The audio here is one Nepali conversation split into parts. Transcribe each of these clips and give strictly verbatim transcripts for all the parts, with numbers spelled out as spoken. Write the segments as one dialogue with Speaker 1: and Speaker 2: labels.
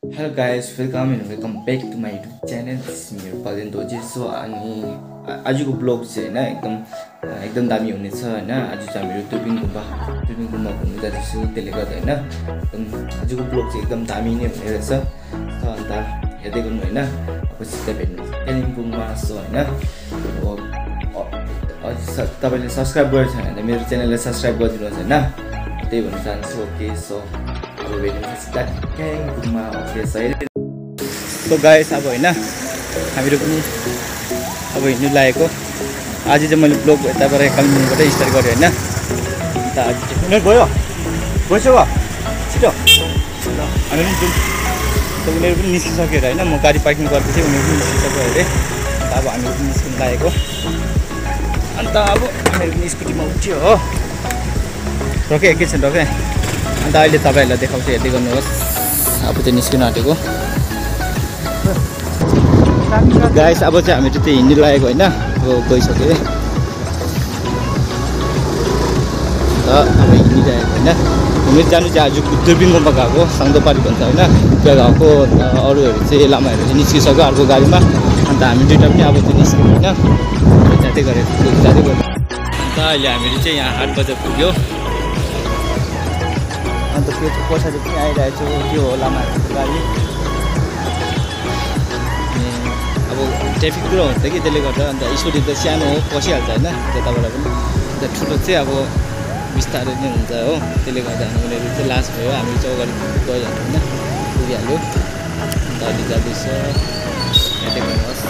Speaker 1: Hello guys, welcome and welcome back to my YouTube channel. This is me Palin Doji. So अनि आजको ब्लग चाहिँ हैन एकदम एकदम दामी हुनेछ हैन। आज चाहिँ हामी दुर्बिन गुम्बा दुर्बिन गुम्बा घुम्न जाँदैछु, त्यसले गर्दा हैन एकदम आजको ब्लग चाहिँ एकदम दामी नै हुने रहेछ। त अन्त हेर्दै गर्नु हैन। अब सिधै भेट्नु कालिम्पोङमा सो हैन। अब तपाईले सब्स्क्राइब गरेछ भने त मेरो च्यानललाई सब्स्क्राइब गरिदिनुहोस् हैन। त्यही भन्न चाहन्छु। ओके सो अब भेट्नु सिधा कालिम्पोङमा। ओके सो सो गाइस अब हैन हामीहरु पनि अब हिँड्नु लागेको। आज चाहिँ मैले ब्लग यताबाट कालिम्पोङबाट स्टार्ट गरेँ हैन। अन्त आज चाहिँ गयो गइसक्यो छिटो हामी पनि जाउँ। त उनीहरू पनि निस्किसक्यो हैन। म गाडी पार्किङ गर्दै थिएँ, उनीहरू पनि निस्किसक्यो अरे। अन्त अब हामीहरू पनि निस्किनु लागेको। अन्त अब हामीहरू पनि स्कुटीमा उठ्यो हो। रोके एकैछिन रोके। अन्त अहिले तपाईँहरूलाई देखाउँछु, हेर्दै गर्नुहोस्। अब चाहिँ निस्किनु आँटेको गाइस। अब चाहिँ हामीहरू चाहिँ हिँड्नु लागेको होइन। अब गइसक्यो अन्त अब हिँडिरहेको होइन। घुमेर जानु चाहिँ आज दुर्बिन गुम्बा गएको, साङ्दोपारी भन्छ होइन, त्यहाँ गएको। अरूहरू चाहिँ लामाहरू चाहिँ निस्किसक्यो अर्को गाडीमा। अन्त हामी दुइटा पनि अब चाहिँ निस्क्यौँ होइन। जाँदै गरेको जाँदै गऱ्यो। अन्त अहिले हामीहरू चाहिँ यहाँ हाट बजार पुग्यो। अन्त त्यो चाहिँ पछाडि पनि आइरहेको छु, त्यो हो लामाहरूको गाडी। अब ट्राफिक पुरा हुन्छ कि त्यसले गर्दा। अन्त स्कुटी त सानो हो, पसिहाल्छ होइन त्यताबाट पनि। अन्त ठुलो चाहिँ अब बिस्तारै नै हुन्छ हो, त्यसले गर्दा उनीहरू चाहिँ लास्ट भयो। हामी चाहिँ अगाडि गइहाल्यो होइन, पुगिहाल्यो। अन्त अहिले जाँदैछ, हेर्दै गर्नुहोस्।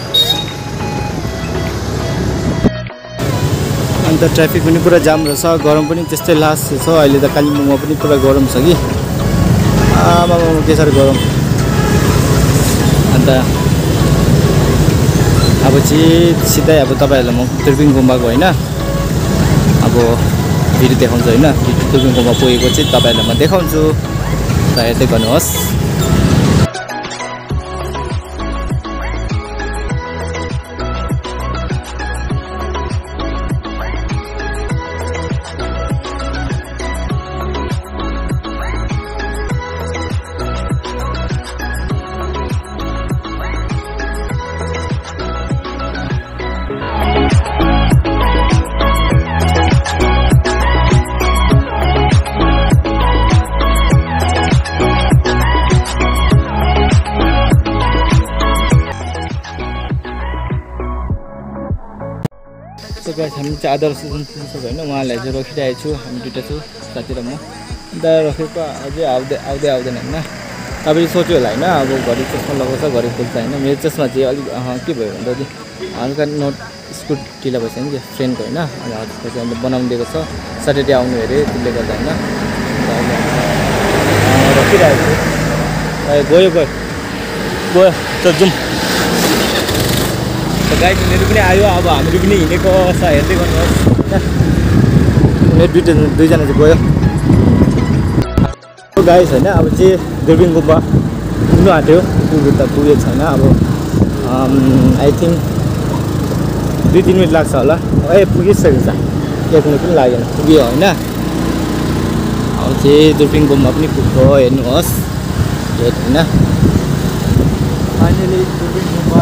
Speaker 1: अन्त ट्राफिक पनि पुरा जाम रहेछ, गरम पनि त्यस्तै लास्ट छ अहिले त। कालिम्पोङमा पनि पुरा गरम छ कि, आमा के साह्रो गरम। अन्त अब चाहिँ सिधै अब तपाईँहरूलाई म दुर्बिन गुम्बाको होइन अब भिडियो देखाउँछु होइन। दुर्बिन गुम्बा पुगेको चाहिँ तपाईँहरूलाई म देखाउँछु, र हेर्दै गर्नुहोस्। सो गाइस हामी चाहिँ आदर्श पुगिसक्यो होइन। उहाँलाई चाहिँ रोकिरहेको छु, हामी दुइटा छु साथी र म। अन्त रोकेको अझै आउँदै आउँदै आउँदैन होइन। तपाईँले सोच्यो होला होइन अब घरि चस्मा लगाउँछ घरि खोल्छ होइन। मेरो चस्मा चाहिँ अलिक के भयो भन्दा चाहिँ हल्का नोट स्कुट ढिला भएछ नि, त्यो फ्रेन्डको होइन। अनि हजुरको चाहिँ अन्त बनाउनु दिएको छ, सटरडे आउनु अरे, त्यसले गर्दा होइन। रोकिरहेको छु। गयो गयो गयो त जाउँ। गाइस उनीहरू पनि आयो, अब हामीहरू पनि हिँडेको छ, हेर्दै गर्नुहोस् होइन। उनीहरू दुइटा दुईजना चाहिँ गयो गाइस होइन। अब चाहिँ दुर्बिन गुम्बा पुग्नु आँट्यो, पुग्नु त पुगेको छैन। अब आई थिङ्क दुई तिन मिनट लाग्छ होला। ए पुगिसकेको छ, एक मिनट पनि लागेन, पुग्यो होइन। अब चाहिँ दुर्बिन गुम्बा पनि पुग्यो, हेर्नुहोस् होइन। फाइनली दुर्बिन गुम्बा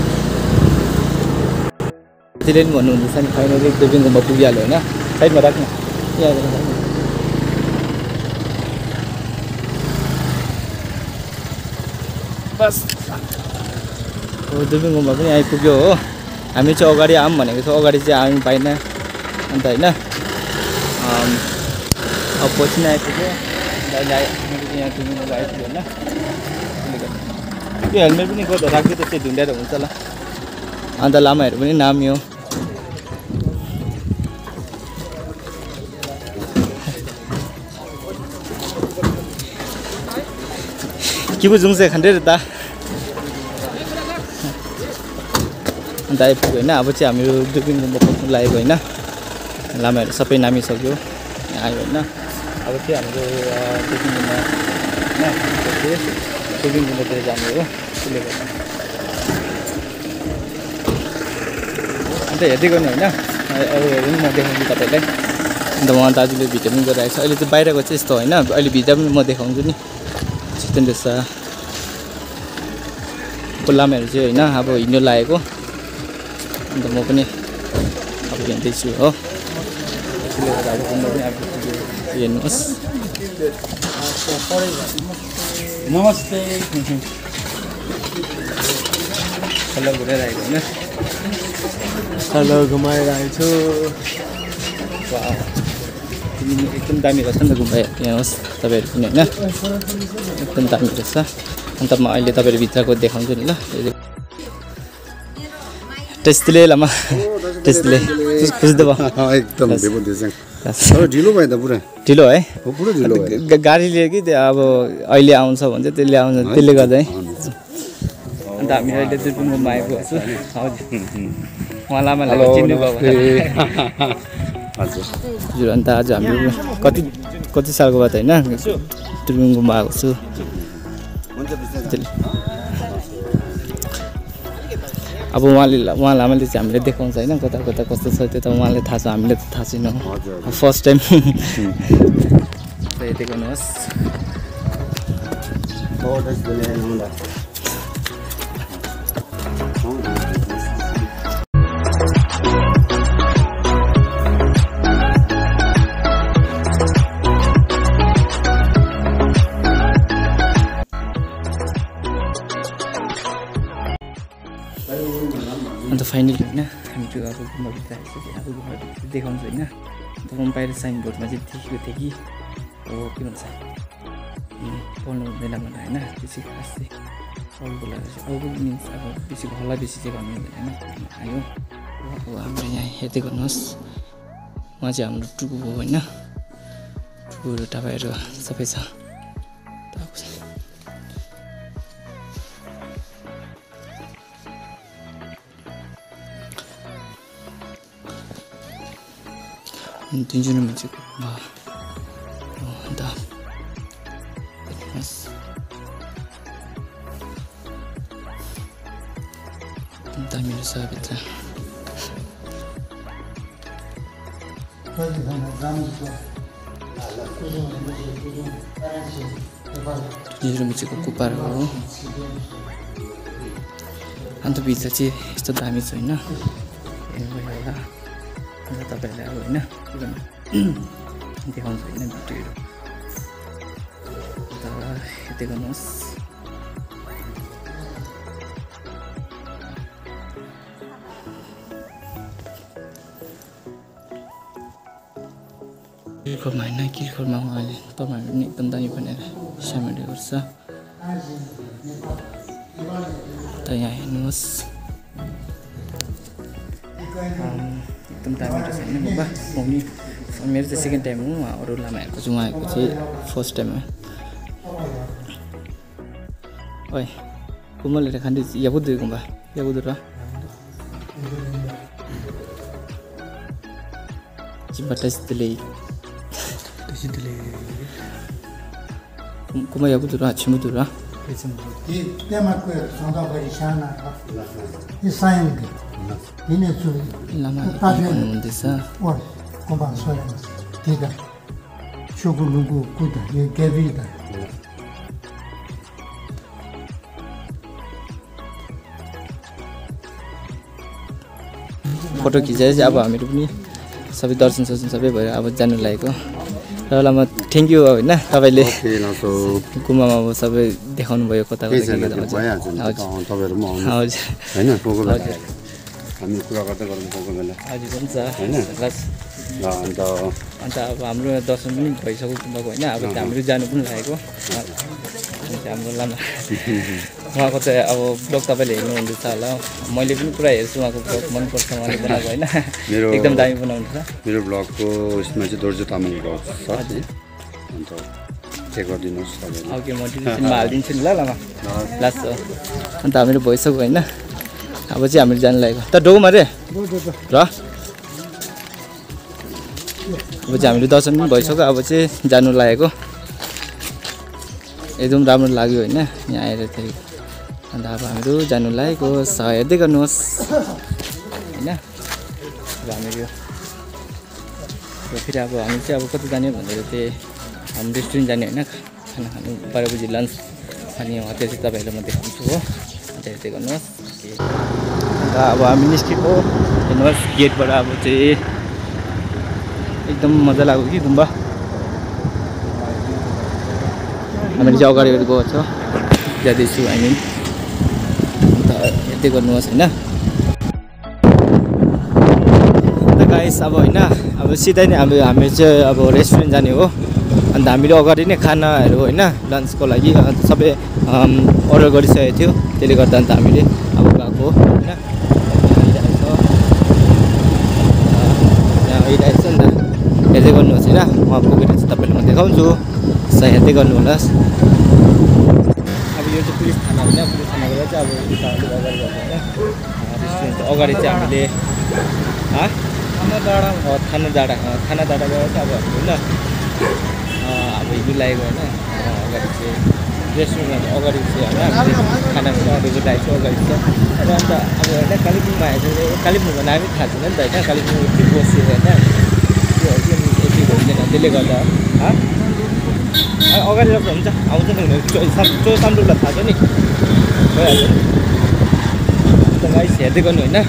Speaker 1: त्यसले पनि भन्नुहुँदैछ नि, फाइनली दुर्बिन गुम्बा पुगिहाल्यो होइन। साइडमा राख्नु यहाँ बस। दुर्बिन गुम्बा पनि आइपुग्यो हो। हामी चाहिँ अगाडि आऊँ भनेको छ, अगाडि चाहिँ आउनु पाएन अन्त होइन। अब पछि नै आइपुग्यो। अहिले यहाँ दुर्बिन गुम्बा आइपुग्यो होइन। त्यो हेलमेट पनि गएर राख्दै त्यस्तै ढुन्ड्याएर हुन्छ ल। अन्त लामाहरू पनि नाम्यो। के पो जुङ्से खान्थ्यो र त। अन्त आइपुग्यो होइन। अब चाहिँ हामीहरू दुर्बिन गुम्बा पस्नु लागेको होइन। लामाहरू सबै नामिसक्यो, आयो होइन। अब चाहिँ हाम्रो दुर्बिन गुम्बा होइन, दुर्बिन गुम्बातिर जानु हो, त्यसले गर्दा। अन्त हेर्दै गर्नु होइन, अरूहरू पनि म देखाउँछु तपाईँलाई। अन्त उहाँ दाजुले भिडियो पनि गरिरहेको छ। अहिले चाहिँ बाहिरको चाहिँ यस्तो होइन, अहिले भिडियो पनि म देखाउँछु नि। चिकन रहेछ गएको लामाहरू चाहिँ होइन अब हिँड्नु लागेको अन्त म पनि अब हिँड्दैछु हो त्यसले गर्दा अब गुम्बा पनि अब हेर्नुहोस् नमस्ते सल्लाह घुराइरहेको होइन सल्लाह घुमाइरहेको छु एकदम दामी रहेछ नि त गुम्बा हेर्नुहोस् तपाईँहरू पनि होइन एकदम दामी रहेछ अन्त म अहिले तपाईँहरू भित्रको देखाउँछु नि ल टेस्टले लामा टेस्टले बुझ्दै भयो
Speaker 2: एकदम ढिलो भयो त पुरा
Speaker 1: ढिलो है
Speaker 2: पुरा ढिलो
Speaker 1: गाडीले कि अब अहिले आउँछ भन्छ त्यसले आउँछ त्यसले गर्दा है अन्त हामी अहिले दुर्पिन गुम्बा आएको छु हजुर उहाँ लामालाई चिन्नु भयो हजुर अन्त आज हामी कति कति सालको बाद होइन दुर्पिन गुम्बा आएको छु अब उहाँले उहाँ लामाले चाहिँ हामीले देखाउँछ होइन कता कता कस्तो छ त्यो त उहाँले थाहा छ हामीले त थाहा छैन फर्स्ट टाइम यति गर्नुहोस् अन्त फाइनली होइन हामी त्यो अब गुम्बाभित्र आइसक्यो अब गुम्बाभित्र देखाउँछ होइन अन्त म बाहिर साइनबोर्डमा चाहिँ देखेको थिएँ कि हो के भन्छ पढ्नु हुँदैन भनेर होइन त्यो चाहिँ खास चाहिँ अरूको लागि चाहिँ अरूको मिन्स अब बेसी हल्ला बेसी चाहिँ भन्नु हुँदैन होइन आयो अब हाम्रो यहाँ हेर्दै गर्नुहोस् उहाँ चाहिँ हाम्रो टुकु हो होइन टुकुहरू तपाईँहरू सबै छ तिनजना मान्छेको अन्त दामी रहेछ भित्र तिनजना मान्छेको कुपार हो अन्त भित्र चाहिँ यस्तो दामी छ होइन हेर्नुभयो होला अन्त तपाईँहरूले अब होइन के भन्नु देखाउँछ होइन भिडियोहरू अन्त हेर्दै गर्नुहोस् किरखोरमा होइन किरखोरमा उहाँले तपाईँहरू पनि एकदम दामी भनेर सामेल गर्छ त यहाँ हेर्नुहोस् एकदम दामी रहेछ होइन गुम्बा मम्मी मेरो चाहिँ सेकेन्ड टाइम हो उहाँ अरू लामाहरूको चाहिँ उहाँहरूको चाहिँ फर्स्ट टाइम हो ओइ गुम्बाले खाँदै याबुद गुम्बा याबुद र चिम्बाटासले गुम्बा याबुद र छिमुद र लामा भन्नुहुँदैछ फोटो खिचाए चाहिँ अब हामीहरू पनि सबै दर्शन सर्शन सबै भएर अब जानु लागेको र लामा थ्याङ्क यू होइन तपाईँले गुम्बामा अब सबै देखाउनु भयो कता कता हजुर
Speaker 2: हामी कुरा गर्दै गर्नु पाएको बेला
Speaker 1: हजुर हुन्छ
Speaker 2: होइन
Speaker 1: अन्त अन्त अब हाम्रो दर्शन पनि भइसक्यो गुम्बाको होइन अब हामीहरू जानु पनि लागेको हाम्रो लामा उहाँको चाहिँ अब ब्लग तपाईँले हेर्नुहुँदैछ होला मैले पनि पुरा हेर्छु उहाँको ब्लग मनपर्छ उहाँले बनाएको होइन एकदम दामी बनाउनु छ
Speaker 2: मेरो ब्लगको उसमा चाहिँ दोर्जे तामाङको छ अन्त चेक गरिदिनुहोस् तपाईँले
Speaker 1: ओके म डिस्क्रिप्सनमा हालिदिन्छु नि ल लामा लास्ट हो अन्त हामीहरू भइसक्यो होइन अब चाहिँ हामीहरू जानु लागेको त डोमा रे र अब चाहिँ हामीले दर्शन पनि भइसक्यो अब चाहिँ जानु लागेको एकदम राम्रो लाग्यो होइन यहाँ आएर चाहिँ अन्त अब हामीहरू जानु लागेको हेर्दै गर्नुहोस् होइन अब हामीहरू फेरि अब हामी चाहिँ अब कति जाने भनेर चाहिँ हाम्रो रेस्टुरेन्ट जाने होइन खाना खानु बाह्र बजी लन्च अनि त्यो चाहिँ तपाईँहरूलाई म देखाउँछु हो अन्त हेर्दै गर्नुहोस्। अन्त अब हामी निस्केको हेर्नुहोस् गेटबाट अब चाहिँ एकदम मजा लाग्यो कि गुम्बा। हामीले चाहिँ अगाडि गएको छ जाँदैछु आई मिन। अन्त हेर्दै गर्नुहोस् होइन। अन्त गाइस अब होइन अब सिधै नै अब हामी चाहिँ अब रेस्टुरेन्ट जाने हो। अन्त हामीले अगाडि नै खानाहरू होइन लन्चको लागि सबै अर्डर गरिसकेको थियो। त्यसले गर्दा अन्त हामीले अब गएको होइन। यहाँ आइरहेको छ नि त हेर्दै गर्नुहोस् होइन। उहाँ पुगेर चाहिँ तपाईँलाई म देखाउँछु स हेर्दै गर्नु होला। अब यो चाहिँ पुलिस थाना होइन। पुलिस थानाबाट चाहिँ अब अगाडि गएको होइन रेस्टुरेन्ट अगाडि चाहिँ हामीले थाना डाँडा थाना डाँडा थाना डाँडाबाट चाहिँ अब होइन अब हिँड्नु लागेको होइन। अगाडि चाहिँ रेस्टुरेन्ट अगाडि चाहिँ होइन हामीले खानाको अगाडिको लागेको अगाडि छ। र अन्त अब होइन कालिम्पोङमा आएछ कालिम्पोङको नामै थाहा छैन नि त होइन। कालिम्पोङ यति बस्यो होइन त्यो यति भइँदैन त्यसले गर्दा अगाडि राख्दा हुन्छ आउँछ नि चो साम्रोलाई थाहा छ नि भइहाल्छ नि। अन्त गाइस हेर्दै गर्नु होइन।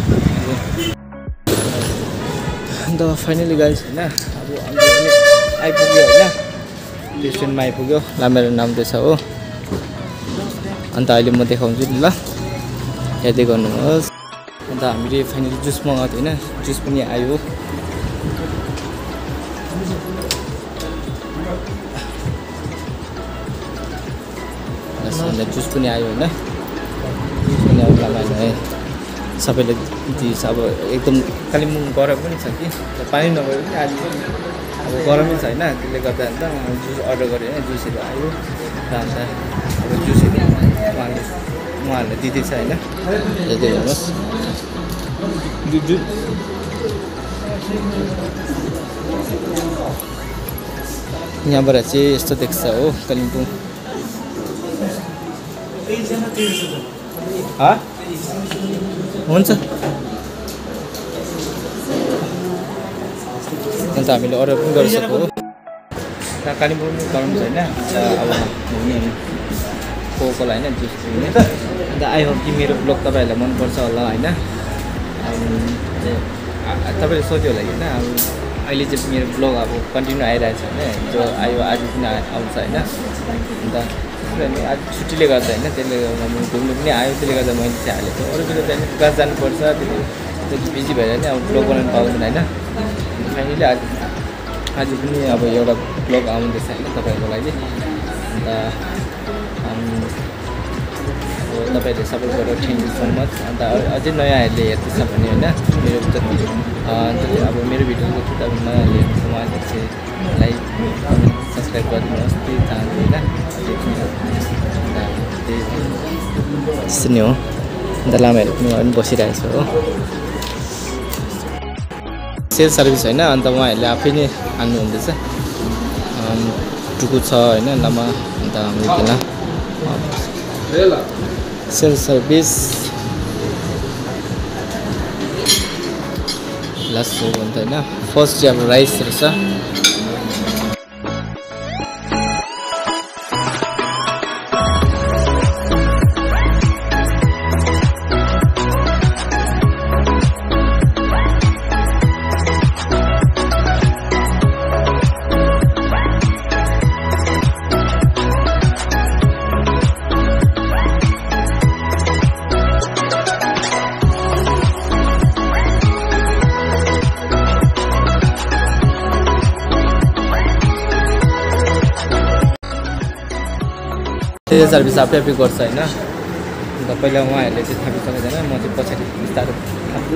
Speaker 1: अन्त फाइनली गाइस होइन अब हामीले पनि आइपुग्यो होइन रेस्टुरेन्टमा आइपुग्यो। लामेरो नाम चाहिँ छ हो। अन्त अहिले म देखाउँछु नि ल हेर्दै गर्नुहोस्। अन्त हामीले फाइनली जुस मगाएको थियो होइन जुस पनि आयो। अन्त जुस पनि आयो होइन। जुस पनि अब लामाले है सबैले दिस। अब एकदम कालिम्पोङ गरम पनि छ कि पानी नभए पनि आज अब गरमै छ होइन। त्यसले गर्दा अन्त जुस अर्डर गरेँ होइन जुसहरू आयो। र अन्त अब जुसहरू उहाँले उहाँहरूले दिँदैछ होइन हेर्दै हेर्नुहोस्। यहाँबाट चाहिँ यस्तो देख्छ हो कालिम्पोङ। हुन्छ अन्त हामीले अर्डर पनि गरिसक्यो हो। कालिम्पोङ गरम छ होइन। अब कोकोला होइन जुस पिउने। अन्त आई होप कि मेरो ब्लग तपाईँहरूलाई मनपर्छ होला होइन। तपाईँले सोध्यो होला कि होइन अब अहिले चाहिँ मेरो ब्लग अब कन्टिन्यू आइरहेको छ होइन जो आयो आज पनि आउँछ होइन। अन्त आज छुट्टीले गर्दा होइन त्यसले गर्दा घुम्नु पनि आयो त्यसले गर्दा मैले चाहिँ हालेको। अरू बेला चाहिँ क्लास जानुपर्छ त्यति बिजी भएर नि अब ब्लग बनाउनु पाउँदैन होइन। फाइनली आज आज पनि अब एउटा ब्लग आउँदैछ होइन तपाईँहरूको लागि। अन्त अब तपाईँहरूले सपोर्ट गरेर थ्याङ्क यू सो मच। अन्त अझै नयाँहरूले हेर्दैछ भने होइन मेरो जति अब मेरो भिडियो जति अब नयाँहरूले हेर्दैछ उहाँले चाहिँ लाइक सब्सक्राइब गरिदिनुहोस् त्यही चाहन्छु होइन। त्यस्तो नि हो। अन्त लामाहरू पनि उहाँ पनि बसिरहेको छ हो। सेल्स सर्भिस होइन। अन्त उहाँहरूले आफै नै हान्नु हुँदैछ। टुकु छ होइन लामा। अन्त हाम्रो सेल्स सर्भिस लास्ट भन्छ होइन। फर्स्ट चाहिँ अब राइस रहेछ। सेल्स सर्भिस आफै आफै गर्छ होइन। अन्त पहिला उहाँहरूले चाहिँ थापिसकेको छैन म चाहिँ पछाडि बिस्तारो थाप्छु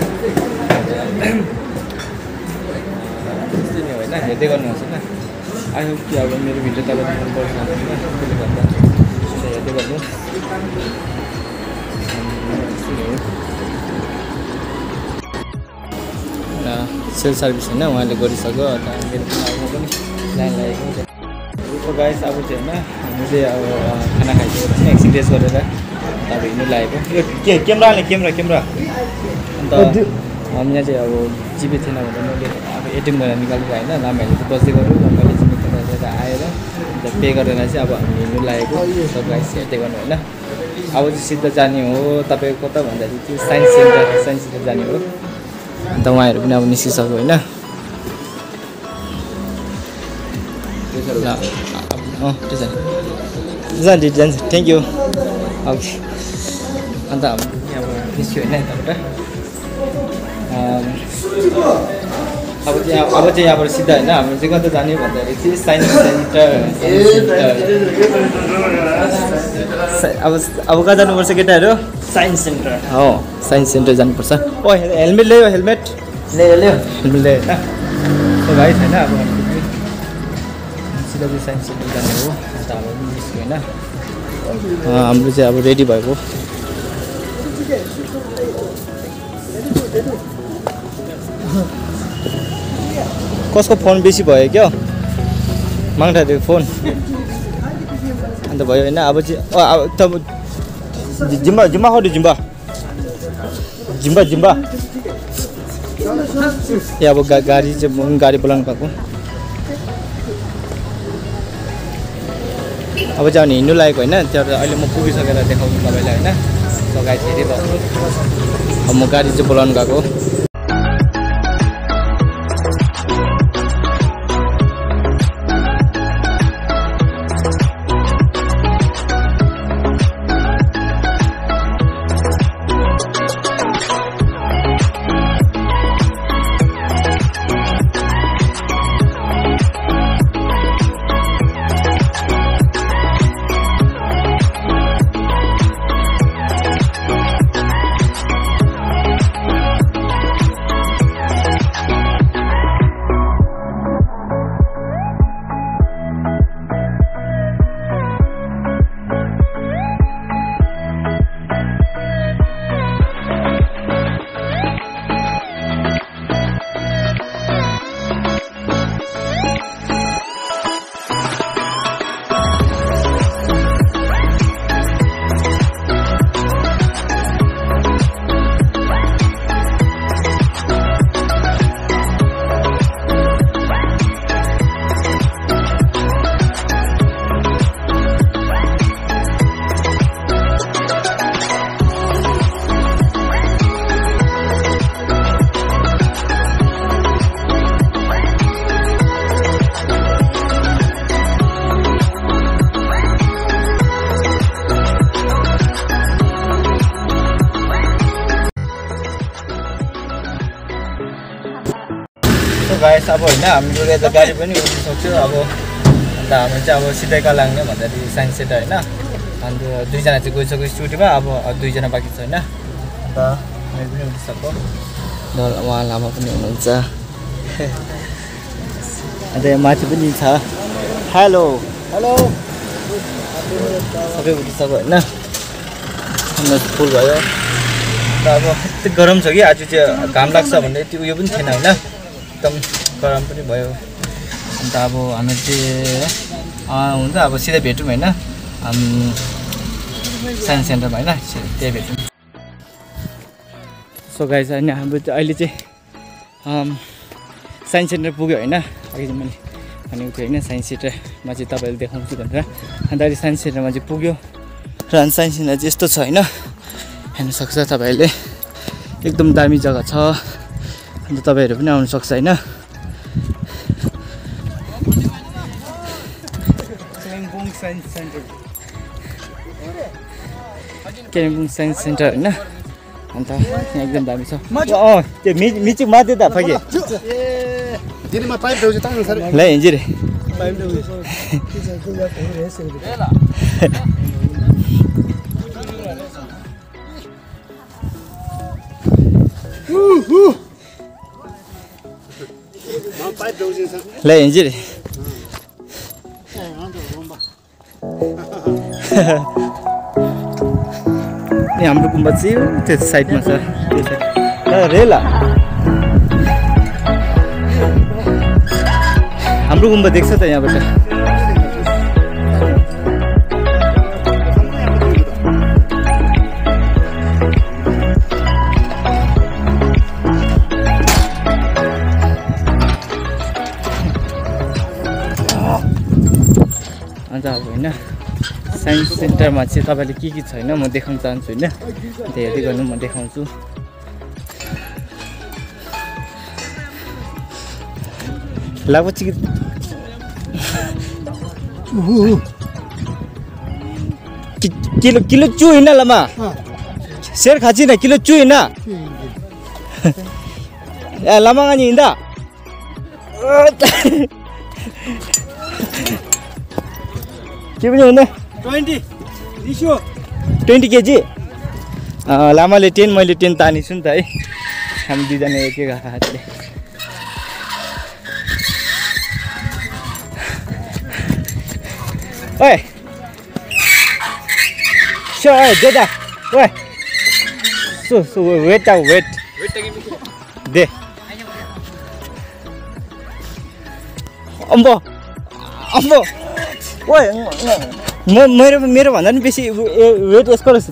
Speaker 1: त्यस्तै नै होइन। हेर्दै गर्नुहोस् होइन। आई होप कि अब मेरो भिडियो तपाईँलाई मनपर्छ होइन त्यसले गर्दा हेर्दै गर्नु। सेल्स सर्भिस होइन उहाँले गरिसक्यो। अन्त मेरो पनि पनि लाइन लागेको छ। गाइस अब चाहिँ होइन हामीले अब खाना खाइसकेर चाहिँ एकछिन रेस्ट गरेर अब हिँड्नु लागेको। यो के क्यामेरा हाल्ने क्यामेरा क्यामेरा अन्त यहाँ चाहिँ अब जिपे थिएन भने मैले अब एटिएम गरेर निकालेर होइन लामाहरूले चाहिँ बस्दै गऱ्यो। मैले चाहिँ हेरेर आएर अन्त पे गरेर चाहिँ अब हामी हिँड्नु लागेको सो गाइस हेर्दै गर्नु होइन अब चाहिँ सिधा जाने हो तपाईँको कता भन्दाखेरि चाहिँ साइन्स सेन्टर साइन्स सेन्टर जाने हो अन्त उहाँहरू पनि अब निस्किसक्यो होइन अँ त्यो जान्छ जान्छ थ्याङ्क यू ओके अन्त हाम्रो अब निस्क्यो होइन यताबाट अब चाहिँ अब चाहिँ यहाँबाट सिधा होइन हाम्रो चाहिँ कता जाने भन्दाखेरि चाहिँ साइन्स सेन्टर अब अब कहाँ जानुपर्छ केटाहरू
Speaker 3: साइन्स सेन्टर
Speaker 1: हो साइन्स सेन्टर जानुपर्छ ओ हेलमेट ल्यायो हेलमेट ल्यायो ल्यायो हेलमेट ल्यायो होइन भाइ छैन अब सिधा चाहिँ साइन्स सेन्टर जाने हो अन्त अब निस्क्यो होइन हाम्रो चाहिँ अब रेडी भएको कसको फोन बेसी भयो क्या माग्दा थियो फोन अन्त भयो होइन अब चाहिँ अब त जिम्बा जिम्बा खाऊ जिम्बा जिम्बा जिम्बा ए अब गा गाडी चाहिँ गाडी बोलाउनु भएको अब चाहिँ हिँड्नु लागेको होइन त्यहाँ अहिले म पुगिसकेर देखाउँछु तपाईँलाई होइन सो गाडी धेरै भयो अब म गाडी चाहिँ बोलाउनु गएको गाइस अब होइन हाम्रो यता गाडी पनि उठ्नु सक्यो अब अन्त हाम्रो चाहिँ अब सिधै कहाँ लाग्ने भन्दाखेरि साइन्स सेन्टर होइन अन्त दुईजना चाहिँ गइसक्यो स्कुटीमा अब दुईजना बाँकी छ होइन अन्त मेरो पनि उठिसक्यो उहाँ लामा पनि हुनुहुन्छ अन्त यहाँ माथि पनि छ हेलो हेलो सबै उठिसक्यो होइन अन्त फुल भयो अन्त अब यति गरम छ कि आज चाहिँ घाम लाग्छ भन्ने यति उयो पनि थिएन होइन एकदम गरम पनि भयो अन्त अब हामी चाहिँ हुन्छ अब सिधै भेटौँ होइन साइन्स सेन्टरमा होइन त्यही भेटौँ सो गाइस होइन हाम्रो चाहिँ अहिले चाहिँ साइन्स सेन्टर पुग्यो होइन अघि चाहिँ मैले भनेको थिएँ होइन साइन्स सेन्टरमा चाहिँ तपाईँले देखाउँछु भनेर अन्त अहिले साइन्स सेन्टरमा चाहिँ पुग्यो र अनि साइन्स सेन्टर चाहिँ यस्तो छ होइन हेर्नु सक्छ तपाईँहरूले एकदम दामी जग्गा छ अन्त तपाईँहरू पनि आउनु सक्छ होइन
Speaker 3: science centre
Speaker 1: Kalimpong science centre होइन अन्त यहाँ एकदम दामी छ अँ त्यो मि मिचिक माथि त फगे ल हिँड्छु रे ल हिँड्छु रे हाम्रो गुम्बा चाहिँ त्यो साइडमा छ त्यो साइड रेला हाम्रो गुम्बा देख्छ त यहाँबाट अब होइन साइन्स सेन्टरमा चाहिँ तपाईँले के के छैन म देखाउन चाहन्छु होइन अन्त हेर्दै गर्नु म देखाउँछु लागपछि किलो किलो चु होइन लमा शेर खाची न किलो चु होइन ए लमा नि हिँड्दा के पनि हुँदैन
Speaker 3: ट्वेन्टी रिसो
Speaker 1: ट्वेन्टी केजी लामाले टेन मैले टेन तानेछु नि त है हामी दुईजना एक एक हातले ओए सो ओए देदा ओए सो सो वेट आउ वेट दे अम्बो अम्बो ओए म मेरो मेरो भन्दा पनि बेसी वेट यसको रहेछ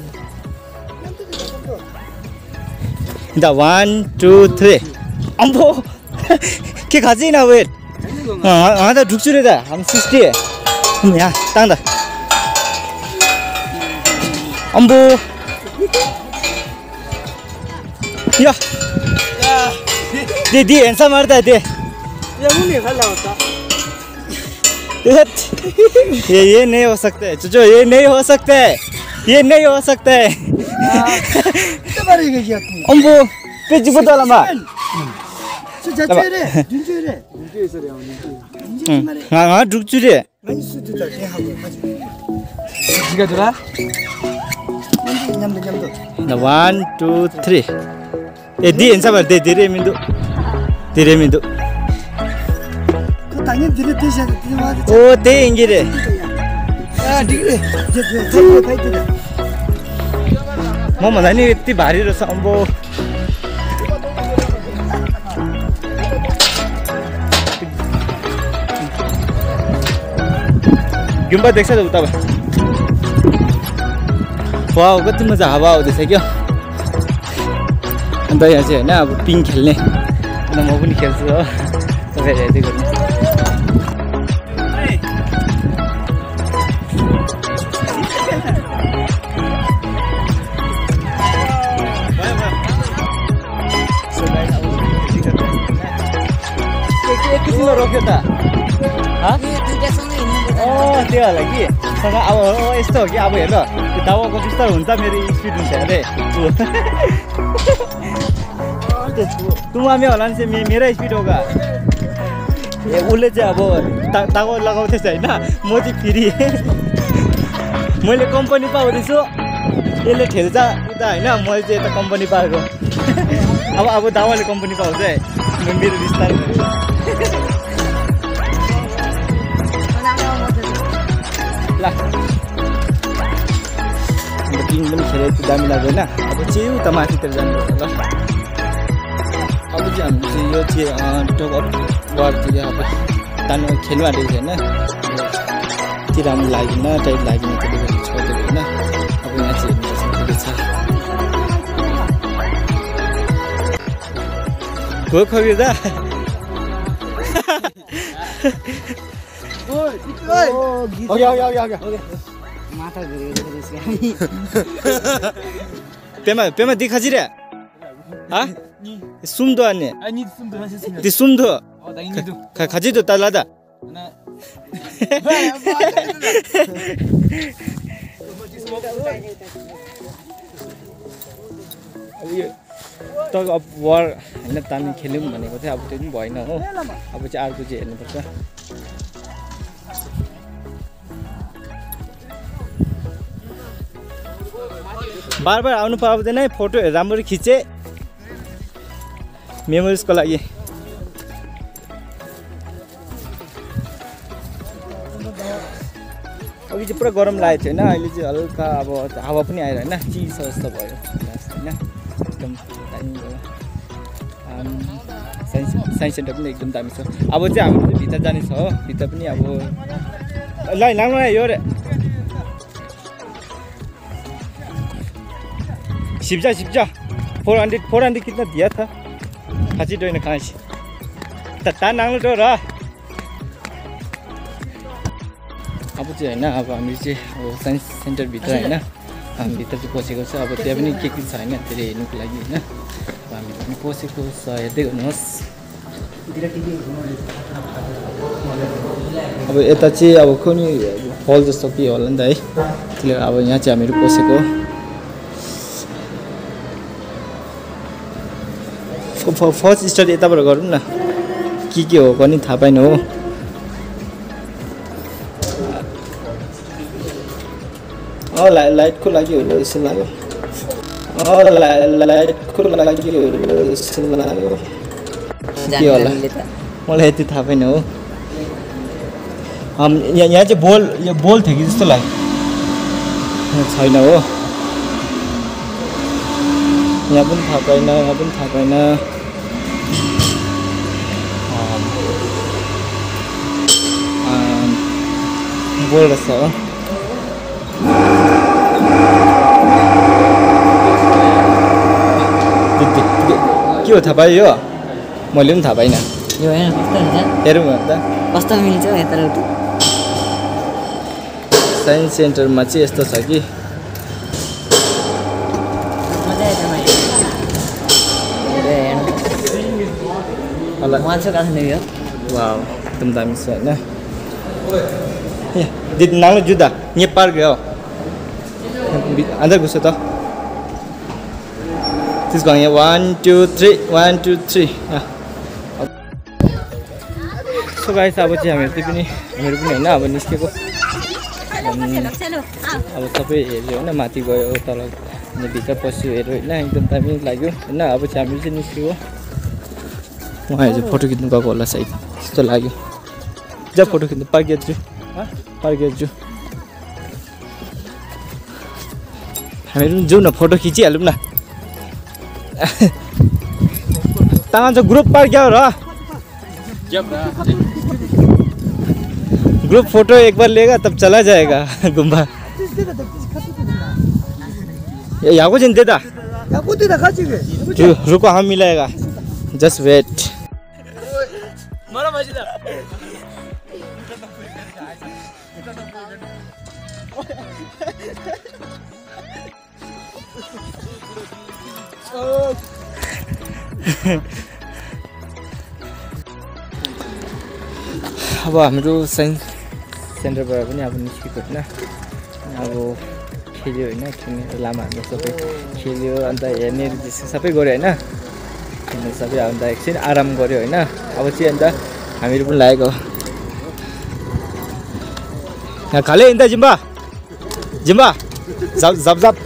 Speaker 1: द वान टू थ्री अम्बो के खाँची न वेट अँ त ढुक्छु रे त हामी सिक्सटी यहाँ तान्दा अम्बो या दे दे हैंडसम मारता है दे ये ये नहीं हो सकता है चुचो ये नहीं हो सकता है ये नहीं हो सकता है अम्बो पेज को तो लंबा हाँ हाँ ढुक चुरे वन टू थ्री ए दी हैंडसम मार दे धीरे मिंदु धीरे मिंदु ओ ते इंगे रे म भन्दा नि यति भारी रहेछ अम्बो गुम्बा देख्छ त उता वाउ कति मजा हावा आउँदैछ क्या अन्त यहाँ चाहिँ होइन अब पिङ खेल्ने अन्त म पनि खेल्छु हो तपाईँहरू हेर्दै गर्नु रोक्यो त त्यो होला कि सँग अब यस्तो हो कि अब हेर त्यो दावाको बिस्तार हुन्छ मेरो स्पिड हुन्छ अरे तुमामे होला नि चाहिँ मेरो स्पिड होगा ए उसले चाहिँ अब दावा लगाउँदैछ होइन म चाहिँ फेरि मैले कम्पनी पाउँदैछु यसले ठेल्छ उता होइन मैले चाहिँ यता कम्पनी पाएको अब अब दावाले कम्पनी पाउँछ है मेरो बिस्तार ल अन्त टिम पनि खेलेर त्यो दामी लाग्दैन अब चाहिँ उता माथितिर जानुपर्छ ल अब चाहिँ हामी चाहिँ यो चाहिँ टक अफ वार चाहिँ अब तान्नु खेल्नु आँटेको छ होइन यति राम्रो लागेन टाइट लागेन त्यसले गर्दा छोडेको होइन अब यहाँ चाहिँ हेर्नु सक्छ हो खग्यो दा ओके ओके ओके ओके माथा पेमा पेमा दिखाजी रे हा सुम दो आने ती सुम दो खाजी दो तला दा टग अफ वार होइन तामी खेल्यौँ भनेको थियो अब त्यो पनि भएन हो अब चाहिँ अर्को चाहिँ हेर्नुपर्छ बार बार आउनु पाउँदैन है फोटो राम्ररी खिचे मेमोरिजको लागि अघि चाहिँ पुरा गरम लागेको थियो होइन अहिले चाहिँ हल्का अब हावा पनि आएर होइन चिसो जस्तो भयो होइन एकदम दामी भयो साइन्स साइन्स सेन्टर पनि एकदम दामी छ अब चाहिँ हाम्रो चाहिँ भित्र जाने छ हो भित्र पनि अब ल लाग्नु यो रे शिवजा शिवजा फोर हंड्रेड फोर हंड्रेड कितना दिया था खाची डोइन खाँच ता नांगल तो रहा अब चाहिँ होइन अब हामी चाहिँ अब साइन्स सेन्टरभित्र होइन भित्र चाहिँ पसेको छ। अब त्यहाँ पनि के के छ होइन त्यसले हेर्नुको लागि होइन अब हामी पनि पसेको छ, हेर्दै गर्नुहोस्। अब यता चाहिँ अब कुनै हल जस्तो के होला नि त है, त्यसले अब यहाँ चाहिँ हामीहरू पसेको। फर्स्ट स्टार्ट यताबाट गरौँ न, के के हो पनि थाहा पाइन हो। अँ ला लाइटको लागि होला जस्तो लाग्यो, अँ ला लाइटको लागि होला जस्तो लाग्यो, के होला मलाई यति थाहा पाइन हो। यहाँ यहाँ चाहिँ बोल यो बोल थियो कि जस्तो लाग्यो, छैन हो। यहाँ पनि थाहा पाइन, यहाँ पनि थाहा पाइन। बोल रहेछ हो, के हो थाहा पायो? यो मैले पनि थाहा पाइनँ।
Speaker 4: यो होइन कस्तो हुन्छ
Speaker 1: हेरौँ अन्त
Speaker 4: कस्तो मिल्छ यताउति।
Speaker 1: साइन्स सेन्टरमा चाहिँ यस्तो छ कि
Speaker 4: मान्छे काट्ने यो
Speaker 1: वाह एकदम दामी छ होइन। दिदी नाङ्लो जुत्ता यहाँ पार्क हो अंदर घुसो त त्यसको यहाँ one two three one two three. So guys अब चाहिँ हामीहरू पनि हामीहरू पनि होइन अब निस्केको, अब सबै हेऱ्यो होइन, माथि गयो तल भित्र पस्यो हेऱ्यो होइन, एकदम दामी लाग्यो होइन। अब चाहिँ हामीहरू चाहिँ निस्केको, उहाँहरू चाहिँ फोटो खिच्नु गएको होला सायद जस्तो लाग्यो। जा फोटो खिच्नु पार्क गेट छु पार्क गेट छु हामीहरू पनि जाउँ न, फोटो खिचिहालौँ न। कहाँ छ ग्रुप पार्क क्या हो र? ग्रुप फोटो एक बार लेगा तब चला जाएगा गुम्बा। यहाँ को चिंते था रुको हम मिलाएगा, जस्ट वेट। अब हाम्रो साइन्स सेन्टरबाट पनि अब निस्केको होइन, अब खेल्यो होइन, खेल्ने लामाहरू सबै खेल्यो अन्त हेर्ने सबै गऱ्यो होइन, खेल्ने सबै अन्त एकछिन आराम गऱ्यो होइन। अब चाहिँ अन्त हामीहरू पनि लागेको यहाँ खाले अन्त जिम्बा जिम्बा जब जब जब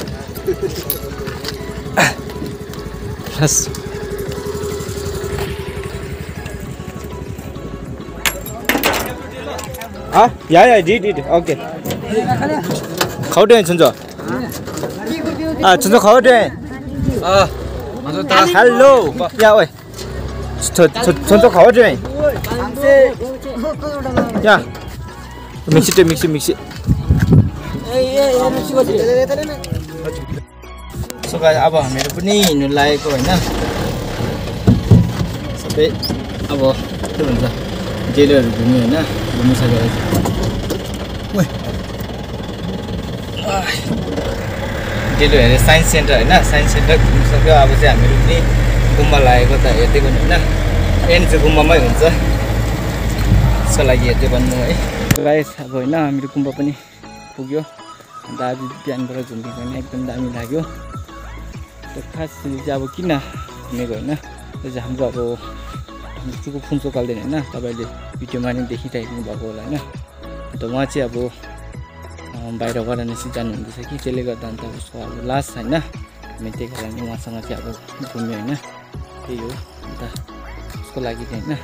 Speaker 1: 아, 야야, 디디, 오케이. 가오된 준서. 아, 준서 가오된. 아, 아, 헬로. 야, 왜? 저, 저, 준서 가오된. 야, 믹시 돼, 믹시, 믹시. So guys, अब हामीहरू पनि हिँड्नु लागेको होइन, सबै अब के भन्छ जेलहरू घुम्यो होइन, घुमिसकेर डेलो हेरेँ साइन्स सेन्टर होइन, साइन्स सेन्टर घुमिसक्यो। अब चाहिँ हामीहरू पनि गुम्बा लागेको त हेर्दै गर्नु होइन, एन्ड चाहिँ गुम्बामै हुन्छ त्यसको लागि हेर्दै गर्नु है गाइस। अब होइन हामीहरू गुम्बा पनि पुग्यो, अन्त आज बिहानबाट घुमेको होइन, एकदम दामी लाग्यो। खास चाहिँ अब किन घुमेको होइन, त्यो चाहिँ हाम्रो अब चुको फोन चोकाल्दैन होइन, तपाईँले भिडियोमा नि देखिरहेको भएको होला होइन। अन्त उहाँ चाहिँ अब बाहिर वाराणसी जानुहुँदैछ कि, त्यसले गर्दा अन्त उसको अब लास्ट होइन, हामी त्यही कारण उहाँसँग चाहिँ अब घुम्यो होइन, त्यही हो। अन्त उसको लागि चाहिँ होइन,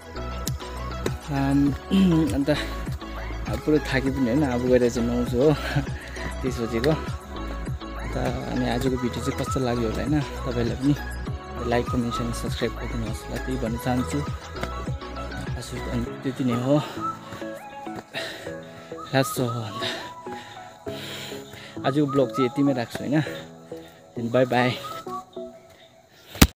Speaker 1: अन्त अब पुरो थाके पनि होइन, अब गएर चाहिँ नुहाउँछु हो त्यही सोचेको। अन्त अनि आजको भिडियो चाहिँ कस्तो लाग्यो होला होइन, तपाईँलाई पनि लाइक कमेन्ट एन्ड सब्सक्राइब गरिदिनुहोस् होला, त्यही भन्न चाहन्छु। अनि त्यति नै हो, लास्ट हो। अन्त आजको ब्लग चाहिँ यतिमै राख्छु होइन, बाई बाई।